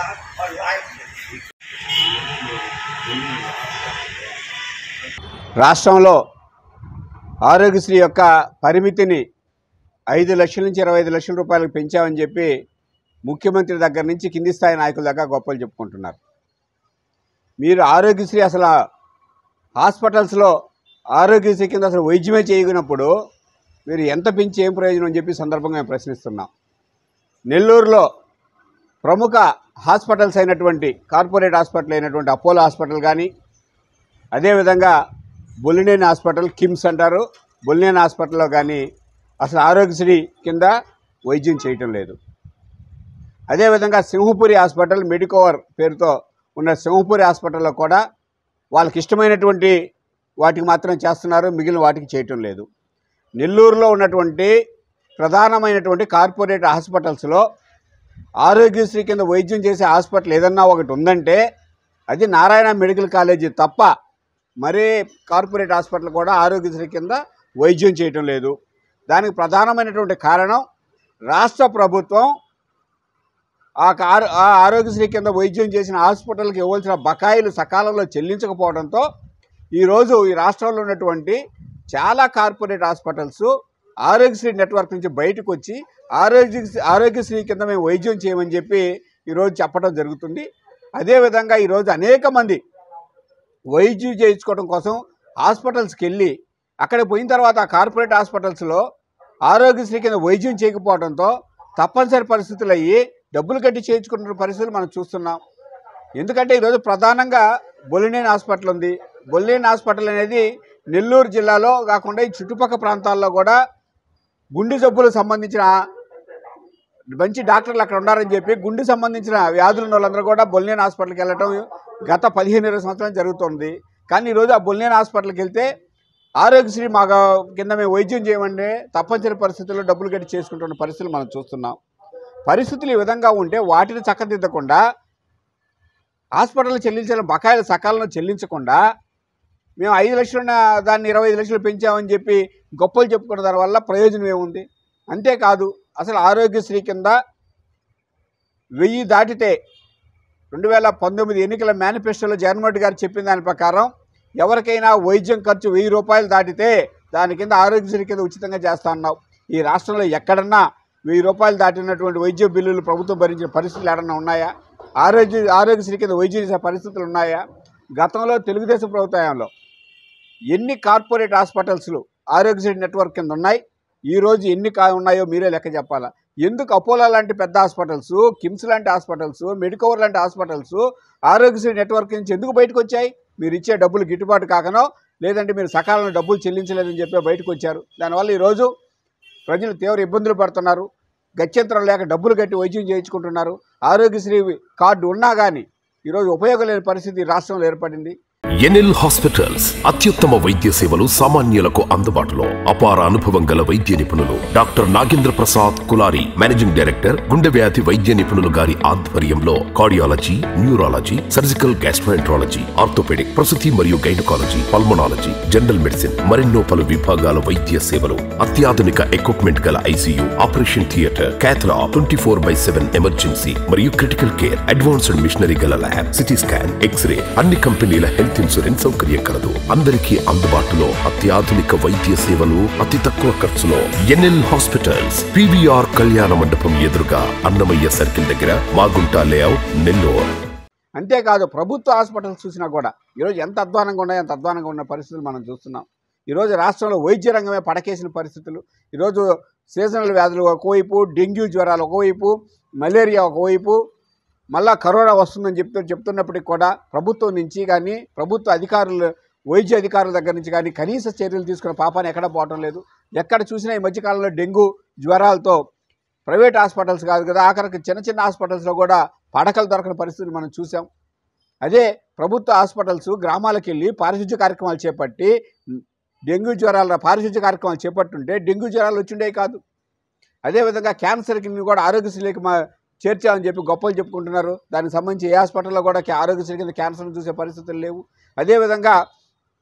రాష్ట్రంలో ఆరోగ్యశ్రీ యొక్క పరిమితిని 5 లక్షల నుంచి 25 లక్షల రూపాయలకు పెంచామని చెప్పి ముఖ్యమంత్రి దగ్గర నుంచి కింది స్థాయి నాయకుల దాకా గొప్పలు చెప్పుకుంటున్నారు. మీరు ఆరోగ్యశ్రీ అసలు హాస్పిటల్స్లో ఆరోగ్యశ్రీ కింద అసలు వైద్యమే చేయనప్పుడు మీరు ఎంత పెంచి ఏం ప్రయోజనం అని చెప్పి సందర్భంగా మేము ప్రశ్నిస్తున్నాం. నెల్లూరులో ప్రముఖ హాస్పిటల్స్ అయినటువంటి కార్పొరేట్ హాస్పిటల్ అయినటువంటి అపోలో హాస్పిటల్ కానీ, అదేవిధంగా బొల్లినేని హాస్పిటల్, కిమ్స్ అంటారు, బొల్లినేని హాస్పిటల్లో కానీ అసలు ఆరోగ్యశ్రీ కింద వైద్యం చేయటం లేదు. అదేవిధంగా సింహపురి హాస్పిటల్, మెడికోవర్ పేరుతో ఉన్న సింహపురి హాస్పిటల్లో కూడా వాళ్ళకి ఇష్టమైనటువంటి వాటికి మాత్రం చేస్తున్నారు, మిగిలిన వాటికి చేయటం లేదు. నెల్లూరులో ఉన్నటువంటి ప్రధానమైనటువంటి కార్పొరేట్ హాస్పిటల్స్లో ఆరోగ్యశ్రీ కింద వైద్యం చేసే హాస్పిటల్ ఏదన్నా ఒకటి ఉందంటే అది నారాయణ మెడికల్ కాలేజీ తప్ప మరే కార్పొరేట్ హాస్పిటల్ కూడా ఆరోగ్యశ్రీ కింద వైద్యం చేయటం లేదు. దానికి ప్రధానమైనటువంటి కారణం రాష్ట్ర ప్రభుత్వం ఆ ఆరోగ్యశ్రీ కింద వైద్యం చేసిన హాస్పిటల్కి ఇవ్వాల్సిన బకాయిలు సకాలంలో చెల్లించకపోవడంతో ఈరోజు ఈ రాష్ట్రంలో ఉన్నటువంటి చాలా కార్పొరేట్ హాస్పిటల్స్ ఆరోగ్యశ్రీ నెట్వర్క్ నుంచి బయటకు వచ్చి ఆరోగ్యశ్రీ కింద మేము వైద్యం చేయమని చెప్పి ఈరోజు చెప్పడం జరుగుతుంది. అదేవిధంగా ఈరోజు అనేక మంది వైద్యం చేయించుకోవడం కోసం హాస్పిటల్స్కి వెళ్ళి అక్కడ పోయిన తర్వాత ఆ కార్పొరేట్ హాస్పిటల్స్లో ఆరోగ్యశ్రీ కింద వైద్యం చేయకపోవడంతో తప్పనిసరి పరిస్థితులు అయ్యి డబ్బులు కట్టి చేయించుకున్న పరిస్థితులు మనం చూస్తున్నాం. ఎందుకంటే ఈరోజు ప్రధానంగా బొల్లినేని హాస్పిటల్ ఉంది. బొల్లినేని హాస్పిటల్ అనేది నెల్లూరు జిల్లాలో కాకుండా ఈ చుట్టుపక్కల ప్రాంతాల్లో కూడా గుండె జబ్బులకు సంబంధించిన మంచి డాక్టర్లు అక్కడ ఉన్నారని చెప్పి గుండె సంబంధించిన వ్యాధులు ఉన్న వాళ్ళందరూ కూడా బొల్లినేని హాస్పిటల్కి వెళ్ళటం గత 15-20 సంవత్సరాలు జరుగుతుంది. కానీ ఈరోజు ఆ బొల్లినేని హాస్పిటల్కి వెళ్తే ఆరోగ్యశ్రీ మా కింద మేము వైద్యం చేయమంటే తప్పనిసరి పరిస్థితుల్లో డబ్బులు కట్టి చేసుకుంటున్న పరిస్థితులు మనం చూస్తున్నాం. పరిస్థితులు ఈ విధంగా ఉంటే వాటిని చక్కదిద్దకుండా హాస్పిటల్ చెల్లించిన బకాయిలు సకాలంలో చెల్లించకుండా మేము 5 లక్షలు దాన్ని 25 లక్షలు పెంచామని చెప్పి గొప్పలు చెప్పుకున్న దానివల్ల ప్రయోజనం ఏముంది? అంతేకాదు అసలు ఆరోగ్యశ్రీ కింద 1000 దాటితే 2019 ఎన్నికల మేనిఫెస్టోలో జగన్మోహన్ రెడ్డి గారు చెప్పిన దాని ప్రకారం ఎవరికైనా వైద్యం ఖర్చు 1000 రూపాయలు దాటితే దాని కింద ఆరోగ్యశ్రీ కింద ఉచితంగా చేస్తా అన్నావు. ఈ రాష్ట్రంలో ఎక్కడన్నా 1000 రూపాయలు దాటినటువంటి వైద్య బిల్లులు ప్రభుత్వం భరించిన పరిస్థితులు ఏడన్నా ఉన్నాయా? ఆరోగ్యశ్రీ కింద వైద్యం చేసే పరిస్థితులు ఉన్నాయా? గతంలో తెలుగుదేశం ప్రభుత్వంలో ఎన్ని కార్పొరేట్ హాస్పిటల్స్లు ఆరోగ్యశ్రీ నెట్వర్క్ కింద ఉన్నాయి? ఈరోజు ఎన్ని ఉన్నాయో మీరే లెక్క చెప్పాలా. ఎందుకు అపోలో లాంటి పెద్ద హాస్పిటల్స్, కిమ్స్ లాంటి హాస్పిటల్స్, మెడికోవర్ లాంటి హాస్పిటల్స్ ఆరోగ్యశ్రీ నెట్వర్క్ నుంచి ఎందుకు బయటకు వచ్చాయి? మీరు ఇచ్చే డబ్బులు గిట్టుబాటు కాకనో లేదంటే మీరు సకాలంలో డబ్బులు చెల్లించలేదని చెప్పి బయటకు వచ్చారు. దానివల్ల ఈరోజు ప్రజలు తీవ్ర ఇబ్బందులు పడుతున్నారు. గత్యంతరం లేక డబ్బులు కట్టి వైద్యం చేయించుకుంటున్నారు. ఆరోగ్యశ్రీ కార్డు ఉన్నా కానీ ఈరోజు ఉపయోగం లేని పరిస్థితి రాష్ట్రంలో ఏర్పడింది. ఎన్ఎల్ హాస్పిటల్స్ అత్యుత్తమ వైద్య సేవలు సామాన్యులకు అందుబాటులో. అపార అనుభవం గల వైద్య నిపుణులు doctor Nagendra Prasad Kulari, managing director, గుండె వ్యాధి వైద్య నిపుణులు గారి ఆధ్వర్యంలో cardiology, neurology, surgical gastroenterology, orthopedic, ప్రసూతి మరియు గైనకాలజీ, పల్మనాలజీ, జనరల్ మెడిసిన్ మరెన్నో పలు విభాగాల వైద్య సేవలు. అత్యాధునిక ఎక్విప్మెంట్ గల ICU, operation theatre, cath lab, 24/7 emergency మరియు క్రిటికల్ కేర్, అడ్వాన్స్డ్ మిషనరీ గల ల్యాబ్, సిటీ స్కాన్, ఎక్స్రే, అన్ని కంపెనీల హెల్త్ ఇన్సూరెన్స్ సౌకర్యం కలదు. అందరికీ అందుబాటులో అత్యాధునిక వైద్య సేవలు అతి తక్కువ ఖర్చులో. ఎన్ఎల్ హాస్పిటల్స్, పివిఆర్ కళ్యాణ మండపం ఎదురుగా, అన్నమయ్య సర్కిల్ దగ్గర, మాగుంట లేఅవుట్, నెల్లూరు. అంతేకాదు ప్రభుత్వ హాస్పిటల్స్ చూసినా కూడా ఈరోజు ఎంత అధ్వానంగా ఉన్నాయో అంత అధ్వానంగా ఉన్న పరిస్థితులు మనం చూస్తున్నాం. ఈరోజు రాష్ట్రంలో వైద్య రంగమే పడకేసిన పరిస్థితులు. ఈరోజు సీజనల్ వ్యాధులు ఒకవైపు, డెంగ్యూ జ్వరాలు ఒకవైపు, మలేరియా ఒకవైపు, మళ్ళా కరోనా వస్తుందని చెప్తున్నప్పటికి కూడా ప్రభుత్వం నుంచి కానీ ప్రభుత్వ అధికారులు, వైద్య అధికారుల దగ్గర నుంచి కానీ కనీస చర్యలు తీసుకున్న పాపాన్ని ఎక్కడ పోవటం లేదు. ఎక్కడ చూసినా ఈ మధ్యకాలంలో డెంగ్యూ జ్వరాలతో ప్రైవేట్ హాస్పిటల్స్ కాదు కదా, ఆఖరికి చిన్న చిన్న హాస్పిటల్స్లో కూడా పడకలు దొరకని పరిస్థితులు మనం చూసాం. అదే ప్రభుత్వ హాస్పిటల్స్ గ్రామాలకు వెళ్ళి పారిశుద్ధ్య కార్యక్రమాలు చేపట్టి డెంగ్యూ జ్వరాల పారిశుద్ధ్య కార్యక్రమాలు చేపట్టుంటే డెంగ్యూ జ్వరాలు వచ్చిండే కాదు. అదేవిధంగా క్యాన్సర్కి కూడా ఆరోగ్యశ్రీకి చేర్చామని చెప్పి గొప్పలు చెప్పుకుంటున్నారు. దానికి సంబంధించి ఏ హాస్పిటల్లో కూడా ఆరోగ్యశ్రీ కింద క్యాన్సర్ను చూసే పరిస్థితులు లేవు. అదేవిధంగా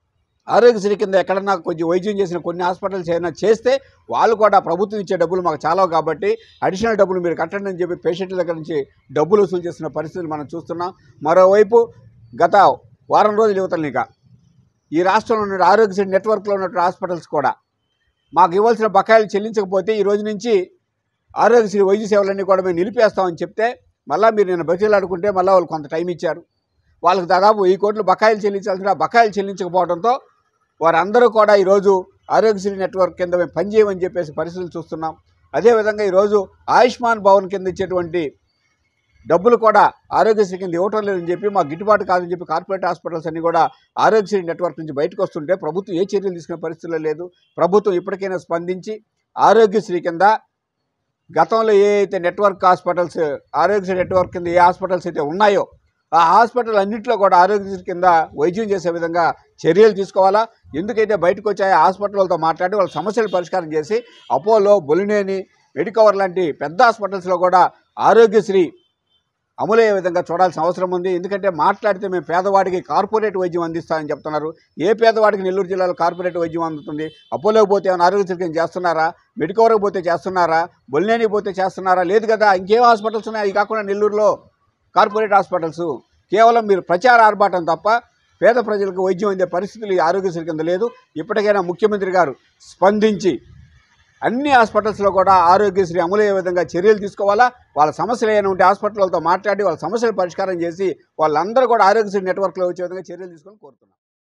ఆరోగ్యశ్రీ కింద ఎక్కడన్నా కొంచెం వైద్యం చేసిన కొన్ని హాస్పిటల్స్ ఏమైనా చేస్తే వాళ్ళు కూడా ప్రభుత్వం ఇచ్చే డబ్బులు మాకు చాలా కాబట్టి అడిషనల్ డబ్బులు మీరు కట్టండి అని చెప్పి పేషెంట్ల దగ్గర నుంచి డబ్బులు వసూలు చేస్తున్న పరిస్థితులు మనం చూస్తున్నాం. మరోవైపు గత వారం రోజులు యువతలనిక ఈ రాష్ట్రంలో ఉన్న ఆరోగ్యశ్రీ నెట్వర్క్లో ఉన్న హాస్పిటల్స్ కూడా మాకు ఇవ్వాల్సిన బకాయిలు చెల్లించకపోతే ఈ రోజు నుంచి ఆరోగ్యశ్రీ వైద్య సేవలన్నీ కూడా మేము నిలిపేస్తామని చెప్తే మళ్ళీ మీరు నేను బతిలాడుకుంటే మళ్ళీ వాళ్ళు కొంత టైం ఇచ్చారు. వాళ్ళకి దాదాపు 1000 కోట్లు బకాయిలు చెల్లించాల్సిన బకాయిలు చెల్లించకపోవడంతో వారందరూ కూడా ఈరోజు ఆరోగ్యశ్రీ నెట్వర్క్ కింద మేము పనిచేయమని చెప్పేసి పరిస్థితులు చూస్తున్నాం. అదేవిధంగా ఈరోజు ఆయుష్మాన్ భవన్ కింద ఇచ్చేటువంటి డబ్బులు కూడా ఆరోగ్యశ్రీ కింద ఇవ్వటం లేదని చెప్పి మాకు గిట్టుబాటు కాదని చెప్పి కార్పొరేట్ హాస్పిటల్స్ అన్నీ కూడా ఆరోగ్యశ్రీ నెట్వర్క్ నుంచి బయటకు వస్తుంటే ప్రభుత్వం ఏ చర్యలు తీసుకునే పరిస్థితుల్లో లేదు. ప్రభుత్వం ఇప్పటికైనా స్పందించి ఆరోగ్యశ్రీ కింద గతంలో ఏ అయితే నెట్వర్క్ హాస్పిటల్స్ ఆరోగ్యశ్రీ నెట్వర్క్ కింద ఏ హాస్పిటల్స్ అయితే ఉన్నాయో ఆ హాస్పిటల్ అన్నింటిలో కూడా ఆరోగ్యశ్రీ కింద వైద్యం చేసే విధంగా చర్యలు తీసుకోవాలా. ఎందుకైతే బయటకు వచ్చాయో హాస్పిటల్తో మాట్లాడి వాళ్ళ సమస్యలు పరిష్కారం చేసి అపోలో, బొలినేని, మెడికవర్ లాంటి పెద్ద హాస్పిటల్స్లో కూడా ఆరోగ్యశ్రీ అమలయ్యే విధంగా చూడాల్సిన అవసరం ఉంది. ఎందుకంటే మాట్లాడితే మేము పేదవాడికి కార్పొరేట్ వైద్యం అందిస్తామని చెప్తున్నారు. ఏ పేదవాడికి నెల్లూరు జిల్లాలో కార్పొరేట్ వైద్యం అందుతుంది? అపోలోకి పోతే ఏమైనా ఆరోగ్యశ్రీ కింద చేస్తున్నారా? మెడికవర్కి పోతే చేస్తున్నారా? బొలినేనికి పోతే చేస్తున్నారా? లేదు కదా. ఇంకేం హాస్పిటల్స్ ఉన్నాయి? అవి కాకుండా నెల్లూరులో కార్పొరేట్ హాస్పిటల్స్ కేవలం మీరు ప్రచార ఆర్భాటం తప్ప పేద ప్రజలకు వైద్యం అందే పరిస్థితులు ఈ ఆరోగ్యశ్రీ కింద లేదు. ఇప్పటికైనా ముఖ్యమంత్రి గారు స్పందించి అన్ని హాస్పిటల్స్లో కూడా ఆరోగ్యశ్రీ అమలయ్యే విధంగా చర్యలు తీసుకోవాలా. వాళ్ళ సమస్యలు ఏమైనా ఉంటే హాస్పిటల్తో మాట్లాడి వాళ్ళ సమస్యలు పరిష్కారం చేసి వాళ్ళందరూ కూడా ఆరోగ్యశ్రీ నెట్వర్క్లో వచ్చే విధంగా చర్యలు తీసుకొని కోరుతున్నాం.